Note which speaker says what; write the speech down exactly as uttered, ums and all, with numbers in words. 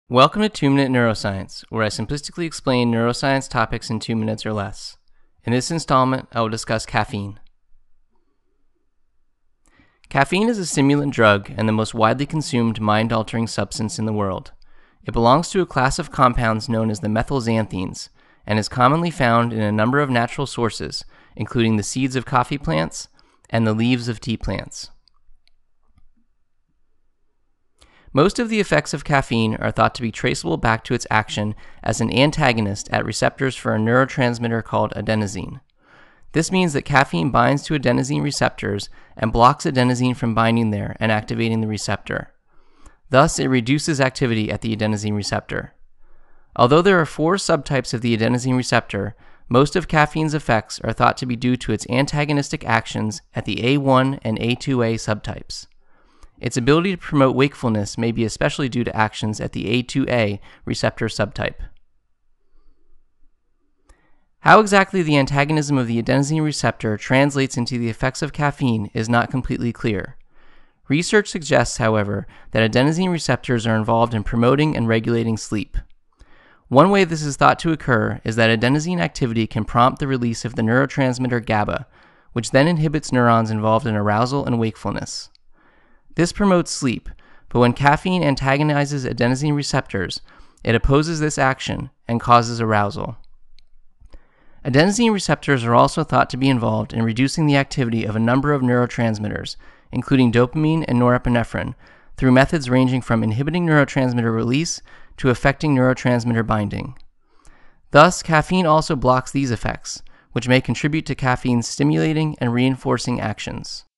Speaker 1: Welcome to two minute Neuroscience, where I simplistically explain neuroscience topics in two minutes or less. In this installment, I will discuss caffeine. Caffeine is a stimulant drug and the most widely consumed mind-altering substance in the world. It belongs to a class of compounds known as the methylxanthines and is commonly found in a number of natural sources, including the seeds of coffee plants and the leaves of tea plants. Most of the effects of caffeine are thought to be traceable back to its action as an antagonist at receptors for a neurotransmitter called adenosine. This means that caffeine binds to adenosine receptors and blocks adenosine from binding there and activating the receptor. Thus, it reduces activity at the adenosine receptor. Although there are four subtypes of the adenosine receptor, most of caffeine's effects are thought to be due to its antagonistic actions at the A one and A two A subtypes. Its ability to promote wakefulness may be especially due to actions at the A two A receptor subtype. How exactly the antagonism of the adenosine receptor translates into the effects of caffeine is not completely clear. Research suggests, however, that adenosine receptors are involved in promoting and regulating sleep. One way this is thought to occur is that adenosine activity can prompt the release of the neurotransmitter GABA, which then inhibits neurons involved in arousal and wakefulness. This promotes sleep, but when caffeine antagonizes adenosine receptors, it opposes this action and causes arousal. Adenosine receptors are also thought to be involved in reducing the activity of a number of neurotransmitters, including dopamine and norepinephrine, through methods ranging from inhibiting neurotransmitter release to affecting neurotransmitter binding. Thus, caffeine also blocks these effects, which may contribute to caffeine's stimulating and reinforcing actions.